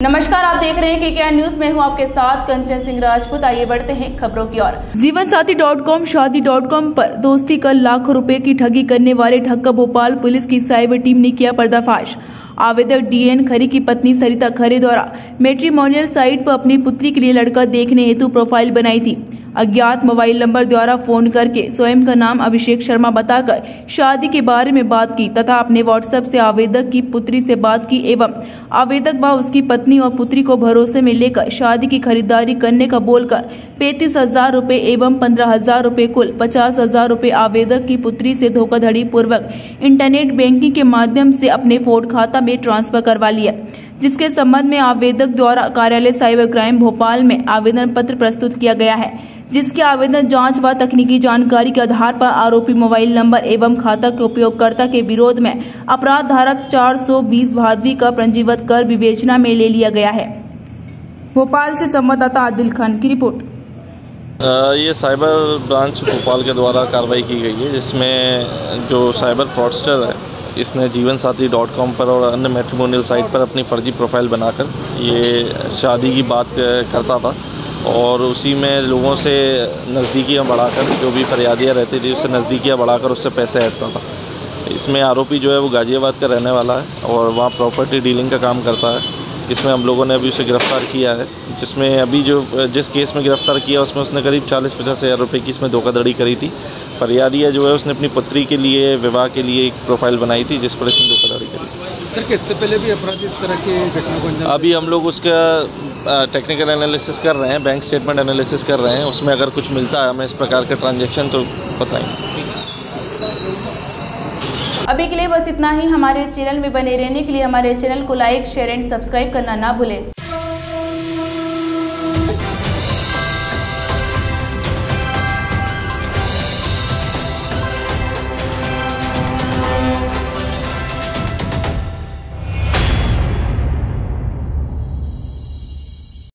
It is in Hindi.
नमस्कार, आप देख रहे हैं KKR न्यूज में हूं आपके साथ कंचन सिंह राजपूत। आइए बढ़ते हैं खबरों की ओर। जीवनसाथी.com शादी.com पर दोस्ती कर लाखों रुपए की ठगी करने वाले ठग का भोपाल पुलिस की साइबर टीम ने किया पर्दाफाश। आवेदक DN खरे की पत्नी सरिता खरे द्वारा मैट्रिमोनियल साइट पर अपनी पुत्री के लिए लड़का देखने हेतु प्रोफाइल बनाई थी। अज्ञात मोबाइल नंबर द्वारा फोन करके स्वयं का नाम अभिषेक शर्मा बताकर शादी के बारे में बात की तथा अपने WhatsApp से आवेदक की पुत्री से बात की एवं आवेदक व उसकी पत्नी और पुत्री को भरोसे में लेकर शादी की खरीदारी करने का बोलकर 35,000 रुपए एवं 15,000 रुपए कुल 50,000 रुपए आवेदक की पुत्री से धोखाधड़ी पूर्वक इंटरनेट बैंकिंग के माध्यम से अपने फोर्ड खाता में ट्रांसफर करवा लिया, जिसके संबंध में आवेदक द्वारा कार्यालय साइबर क्राइम भोपाल में आवेदन पत्र प्रस्तुत किया गया है, जिसके आवेदन जांच व तकनीकी जानकारी के आधार पर आरोपी मोबाइल नंबर एवं खाता के उपयोगकर्ता के विरोध में अपराध धारक 420 भादवी का पंजीबद्ध कर विवेचना में ले लिया गया है। भोपाल से संवाददाता आदिल खान की रिपोर्ट। ये साइबर ब्रांच भोपाल के द्वारा कार्रवाई की गई है, जिसमें जो साइबर फ्रॉडस्टर है इसने जीवनसाथी.com पर और अन्य मैट्रिमोनियल साइट पर अपनी फर्जी प्रोफाइल बनाकर ये शादी की बात करता था और उसी में लोगों से नज़दीकियाँ बढ़ाकर, जो भी फरियादियाँ रहती थी उससे नज़दीकियाँ बढ़ाकर उससे पैसे ऐंठता था। इसमें आरोपी जो है वो गाज़ियाबाद का रहने वाला है और वहाँ प्रॉपर्टी डीलिंग का काम करता है। इसमें हम लोगों ने अभी उसे गिरफ़्तार किया है, जिसमें अभी जिस केस में गिरफ़्तार किया उसमें उसने करीब 40-50 हज़ार रुपये की इसमें धोखाधड़ी करी थी। फरियादिया जो है उसने अपनी पुत्री के लिए विवाह के लिए एक प्रोफाइल बनाई थी, जिस पर इसने धोखाधड़ी करी। सर, इससे पहले भी अपराधी इस तरह की घटना को अंजाम? अभी हम लोग उसका टेक्निकल एनालिसिस कर रहे हैं, बैंक स्टेटमेंट एनालिसिस कर रहे हैं। उसमें अगर कुछ मिलता है हमें इस प्रकार के ट्रांजैक्शन तो बताएंगे। अभी के लिए बस इतना ही। हमारे चैनल में बने रहने के लिए हमारे चैनल को लाइक, शेयर एंड सब्सक्राइब करना ना भूलें।